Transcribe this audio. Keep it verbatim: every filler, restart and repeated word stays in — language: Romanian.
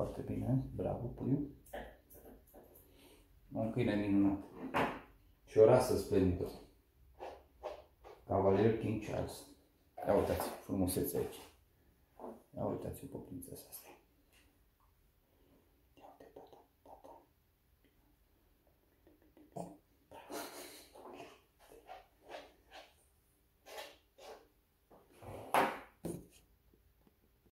foarte bine. Bravo, puiu. Un câine minunat. Și o rasă splendidă. Cavalier King Charles. Ia uitați frumusețe aici. Ia uitați-o pe prințesa asta.